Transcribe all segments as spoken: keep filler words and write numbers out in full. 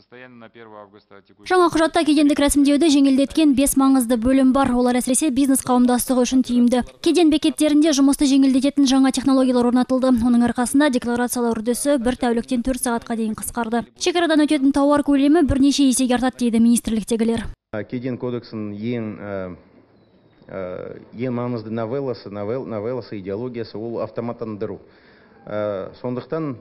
Жаңа құжатта кедендік рәсімдеуді жеңілдеткен бес маңызды бөлім бар. Олар әсіресе бизнес қауымдастығы үшін тиімді. Кеден бекеттерінде жұмысты жеңілдететін жаңа технологиялар орнатылды. Оның арқасында декларациялау үрдісі бір тәуліктен төрт сағатқа дейін қысқарды. Шекарадан өтетін тауар көлемі бірнеше есеге артады дейді министрліктегілер. Кеден кодексінің ең ең маңызды новелласы, новелласы идеологиясы ол автоматтандыру. Сондықтан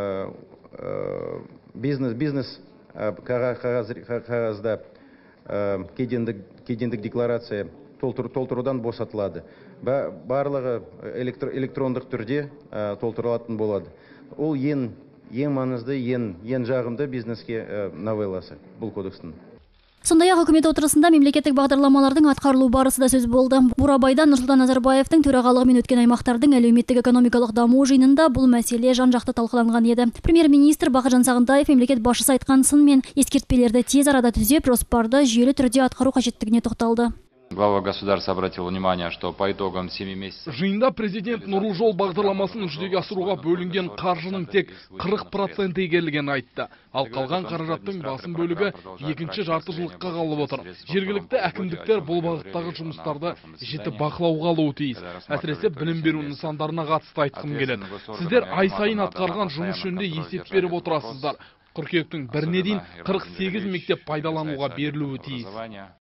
бизнес бизнес қағазда кедендік декларация толтырудан босатылады. Барлығы электрондық түрде толтырылатын болады. Ол ең маңызды, ең жағымды бизнеске новелласы бұл кодекстің. Сондай-ақ үкімет отырысында мемлекеттік бағдарламалардың атқарылу барысы да сөз болды. Бурабайда Нұрсұлтан Назарбаевтың төрағалығымен өткен аймақтардың әлеуметтік-экономикалық даму жиынында бұл мәселе жан-жақты талқыланған еді. Премьер-министр Бақытжан Сағынтаев мемлекет басшысы айтқан сын мен ескертпелерді тез арада түзеп, жоспарды жүйелі түрде атқару қажеттігіне тоқталды. Глава государства обратил внимание, что по итогам семи месяцев... Жиында президент Нұрлы жол бағдарламасын жүзеге асыруға бөлінген қаржының тек қырық проценті игерілгенін айтты. Ал қалған қаражаттың басым бөлігі екінші жарты жылдыққа қалып отыр. Жергілікті әкімдіктер бұл бағыттағы жұмыстарды жіті бақылауға алуы тиіс. Әсіресе білім беру нысандарына қатысты айтқым келеді. Сіздер ай сайын атқарған жұмыс жөнінде есеп беріп отырасыздар. Қыркүйектің біріне дейін қырық сегіз мектеп пайдалануға берілуі тиіс.